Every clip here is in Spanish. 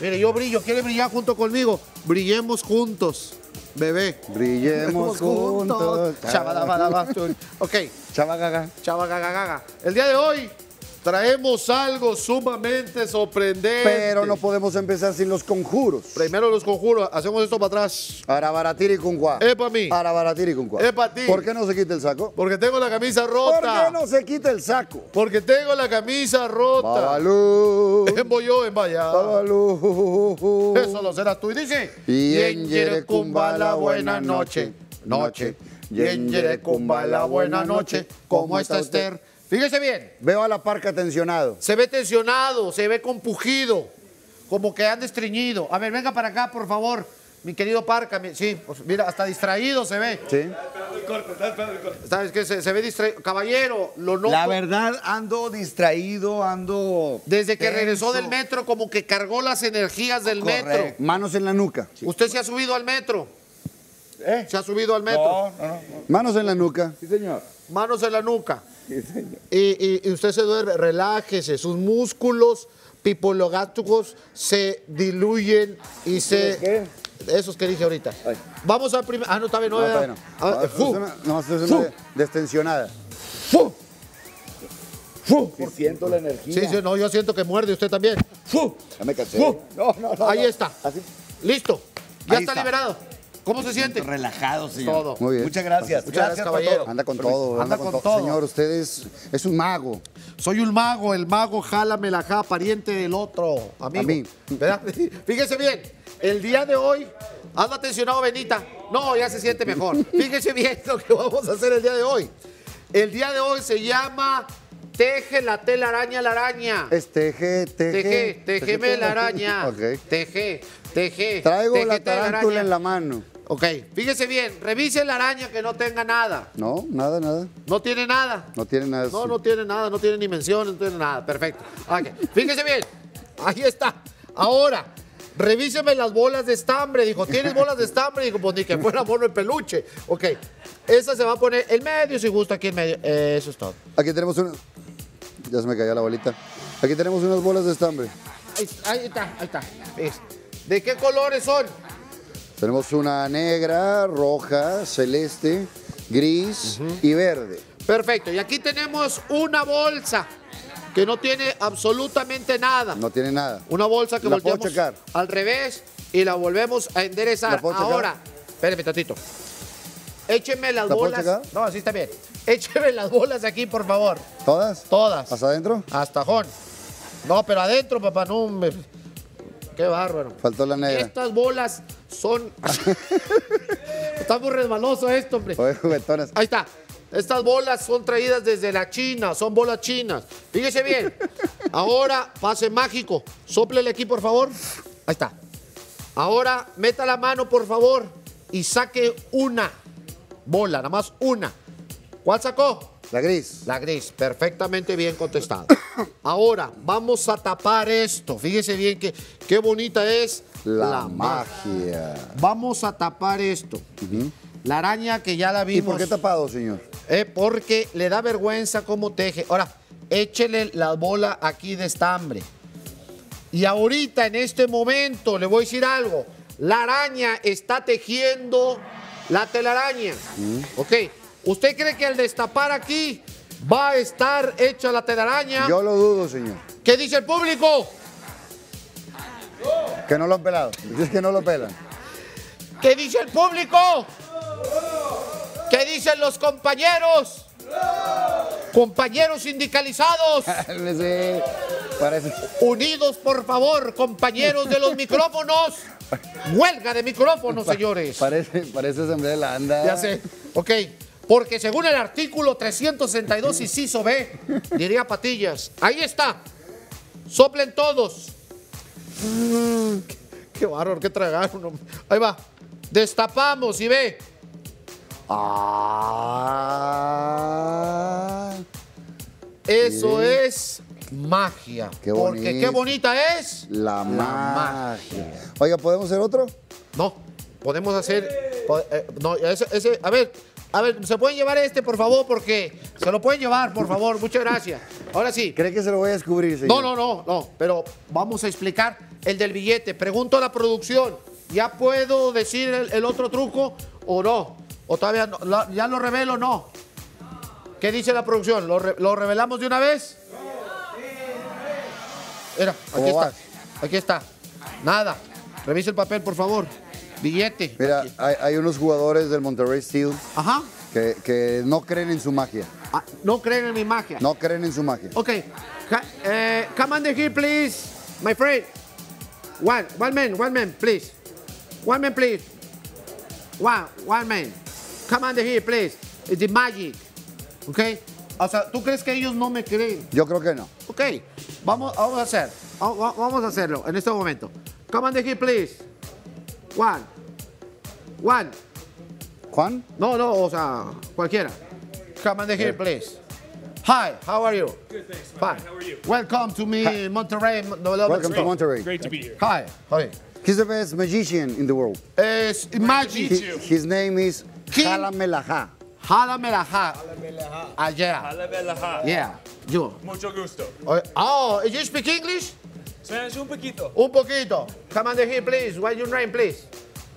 Mire, yo brillo. ¿Quiere brillar junto conmigo? Brillemos juntos, bebé. Brillemos juntos. Chabadabadaba. Ok. Chabagaga. Chabagagagaga. El día de hoy traemos algo sumamente sorprendente. Pero no podemos empezar sin los conjuros. Primero los conjuros. Hacemos esto para atrás. Arabaratiri cuncua. Es para mí. Arabaratiri cuncua. Es para ti. ¿Por qué no se quita el saco? Porque tengo la camisa ¿Por rota. qué no se quita el saco? Porque tengo la camisa rota. Babalú. En boyo, en vaya. Babalú. Eso lo serás tú. Y dice. Y en Yerecumba la buena noche. Noche. Y en Yerecumba la buena noche. ¿Cómo está Esther? Fíjese bien. Veo a la parca tensionado. Se ve tensionado, se ve compugido, como que anda estreñido. A ver, venga para acá, por favor, mi querido Parca. Sí, pues mira, hasta distraído se ve. ¿Sí? ¿Sabes qué? Se ve distraído. Caballero, lo noto. La verdad, ando distraído, ando... Desde que tenso. regresó del metro, como que cargó las energías del metro. Manos en la nuca. ¿Usted se ha subido al metro? ¿Se ha subido al metro? No. Manos en la nuca. Sí, señor. Manos en la nuca. Sí, señor. Y usted se duerme, relájese, sus músculos pipologácticos se diluyen y se... ¿Qué? Esos que dije ahorita. Ay. Vamos al primer... Ah, no, está bien, no, No, ¿verdad? todavía no. Ah, fu, No, es una destensionada. fu, fu. Sí, siento la energía. Sí, no, yo siento que muerde usted también. Fu, Ya me cansé. fu. No. Ahí está. Así. Listo. Ya Ahí está está. liberado. ¿Cómo se siente? Relajado, señor. Todo. Muy bien. Muchas gracias. Muchas gracias, por caballero. todo. Anda con todo. Anda con todo. Señor, usted es un mago. Soy un mago, el mago jálame la ja, pariente del otro amigo. A mí. ¿Verdad? Fíjese bien, el día de hoy, anda tensionado Benita. No, ya se siente mejor. Fíjese bien lo que vamos a hacer el día de hoy. El día de hoy se llama Teje la telaraña la araña. Es teje. Tejeme la araña. Ok. Teje. Traigo teje la tarántula telaraña. en la mano. Ok, fíjese bien, revise la araña que no tenga nada. No, nada. No tiene nada. No tiene nada. No, no tiene nada, no tiene dimensión, no tiene nada. Perfecto. Ok, fíjese bien. Ahí está. Ahora, revíseme las bolas de estambre. Dijo, ¿tienes bolas de estambre? Dijo, pues ni que fuera mono en peluche. Ok, esa se va a poner en medio si gusta aquí en medio. Eso es todo. Aquí tenemos una... Ya se me cayó la bolita. Aquí tenemos unas bolas de estambre. Ahí está. ¿De qué colores son? Tenemos una negra, roja, celeste, gris y verde. Perfecto. Y aquí tenemos una bolsa que no tiene absolutamente nada. No tiene nada. Una bolsa que ¿La puedo volteamos checar? al revés y la volvemos a enderezar. ¿La puedo checar? Ahora, espérame tantito. Écheme las ¿La puedo bolas. checar? No, así está bien. Écheme las bolas aquí, por favor. ¿Todas? Todas. ¿Hasta adentro? Hasta Jón. No, pero adentro, papá, no. Qué bárbaro. Faltó la negra. Estas bolas son... Está muy resbaloso esto, hombre. Oye, juguetonas. Ahí está. Estas bolas son traídas desde la China, son bolas chinas. Fíjese bien. Ahora, pase mágico. Sóplele aquí, por favor. Ahí está. Ahora, meta la mano, por favor, y saque una bola, nada más una. ¿Cuál sacó? La gris. La gris, perfectamente bien contestado. Ahora, vamos a tapar esto. Fíjese bien que qué bonita es La magia. Vamos a tapar esto. La araña que ya la ¿Y vimos. por qué tapado, señor? Porque le da vergüenza cómo teje. Ahora, échele la bola aquí de estambre. Y ahorita, en este momento, le voy a decir algo. La araña está tejiendo la telaraña. Ok. ¿Usted cree que al destapar aquí va a estar hecha la telaraña? Yo lo dudo, señor. ¿Qué dice el público? Que no lo han pelado. Es que no lo pelan. ¿Qué dice el público? ¿Qué dicen los compañeros? Compañeros sindicalizados. Sí, parece. Unidos, por favor, compañeros de los micrófonos. Huelga de micrófonos, señores. Parece asamblea de la anda. Ya sé. Ok. Porque según el artículo 362, inciso B, diría Patillas. Ahí está. Soplen todos. Qué bárbaro, qué tragaron. Hombre. Ahí va. Destapamos y ve. Eso es magia. Qué Porque bonito. qué bonita es La magia. Oiga, ¿podemos hacer otro? No, podemos hacer. No, a ver, A ver, ¿se pueden llevar este, por favor? Porque se lo pueden llevar, por favor. Muchas gracias. Ahora sí. ¿Cree que se lo voy a descubrir, señor? No. Pero vamos a explicar el del billete. Pregunto a la producción. ¿Ya puedo decir el otro truco o no? ¿O todavía no? ¿Ya lo revelo o no? ¿Qué dice la producción? ¿Lo revelamos de una vez? Mira, aquí está. Aquí está. Nada. Revisa el papel, por favor. Billete. Mira, hay unos jugadores del Monterrey Steel Ajá. que no creen en su magia. Ah, no creen en mi magia. No creen en su magia. Okay. Come under here, please, my friend. One man, please. One man, please. One man. Come under here, please. It's the magic. Okay. O sea, ¿tú crees que ellos no me creen? Yo creo que no. Ok. Vamos a hacer. Vamos a hacerlo en este momento. Come under here, please. One. ¿Juan? No, o sea, cualquiera. Come under here, please. Hi, how are you? Good, thanks. Fine. How are you? Welcome to me, Monterrey. Welcome to Monterrey. Great to be here. Hi. He's the best magician in the world. Es Magic. His name is King- Jalamelaja. Jalamelaja. Allá. Alabelaha. Yeah. Yo. Mucho gusto. Oh, you speak English? Spanish un poquito. Un poquito. Come under here, please. What's your name, please?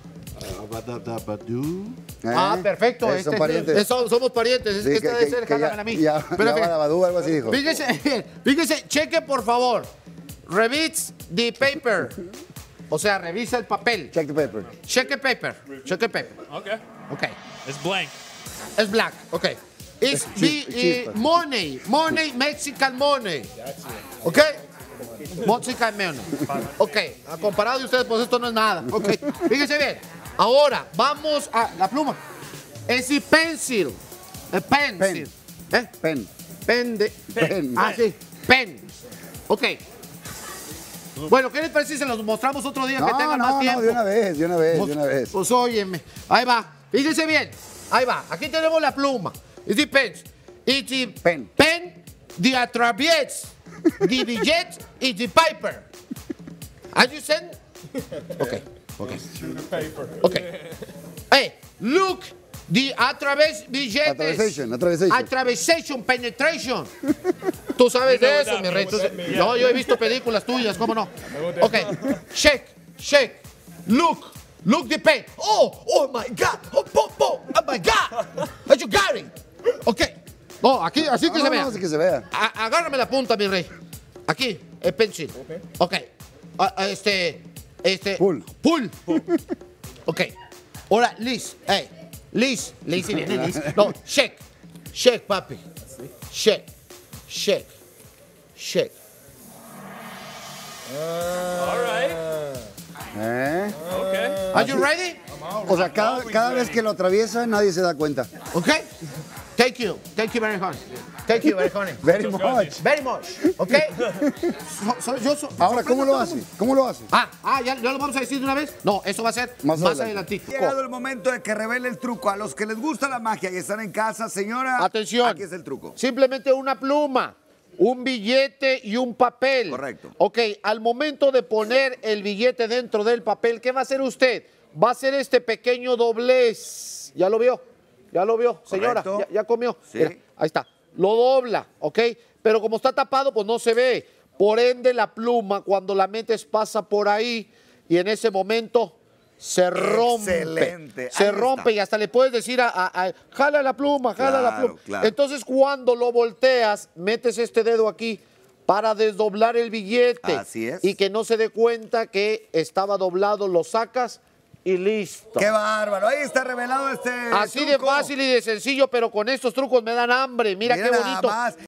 Perfecto. Son parientes. Somos parientes. Sí, Esta debe ser Jálamela a mí. Ya Pero Badabadú, algo así dijo. Fíjese, cheque por favor. Reads the paper. O sea, revisa el papel. Check the paper. Check the paper. Check the paper. Okay. Okay. It's blank. It's black. Okay. It's Chispa. money, Mexican money. Okay. Mexican money. Okay. Comparado de ustedes, pues esto no es nada. Okay. Fíjese bien. Ahora, vamos a la pluma. Es el pencil. El pencil. ¿Eh? Pen. Pen. Ah, sí. Pen. Ok. Bueno, ¿qué les parece si se los mostramos otro día que tengan más tiempo? No, de una vez. Pues óyeme. Ahí va. Fíjense bien. Ahí va. Aquí tenemos la pluma. It's the pen. It's the Pen. pen, the atravies, the billet, it's the paper. Are you saying? Okay. Hey, look, the billetes. Atravesation. Penetration. Tú sabes de eso, mi rey. No, yo he visto películas tuyas, ¿cómo no? Ok, shake. Look the pen. Oh my God. Oh my God. You got it. Ok. No, aquí, así que se vea. Así que se vea. Agárrame la punta, mi rey. Aquí, el pencil. Ok. Pull. Ok. Ahora, Liz. Hey. Liz viene, Liz. No, shake, papi. Shake. All right. Okay. Are you ready? O sea, cada vez que lo atraviesa, nadie se da cuenta. Okay. Thank you very much. Very much. Very much. Okay. Ahora, ¿cómo lo hace? ¿Ya lo vamos a decir de una vez? No, eso va a ser Más más adelante. adelantito. Ha llegado el momento de que revele el truco. A los que les gusta la magia y están en casa, señora, Atención. aquí es el truco. Simplemente una pluma, un billete y un papel. Correcto. Ok, al momento de poner el billete dentro del papel, ¿qué va a hacer usted? Va a hacer este pequeño doblez. ¿Ya lo vio? Señora, Correcto. ya comió. Sí. Mira, ahí está. Lo dobla, ¿ok? Pero como está tapado, pues no se ve. Por ende, la pluma, cuando la metes, pasa por ahí y en ese momento se rompe. Excelente. Se Ahí rompe está. y hasta le puedes decir jala la pluma, jala la Claro, pluma. claro. Entonces, cuando lo volteas, metes este dedo aquí para desdoblar el billete. Así es. Y que no se dé cuenta que estaba doblado, lo sacas y listo. ¡Qué bárbaro! Ahí está revelado este Así de truco. fácil y de sencillo, pero con estos trucos me dan hambre. Mira qué nada bonito. más.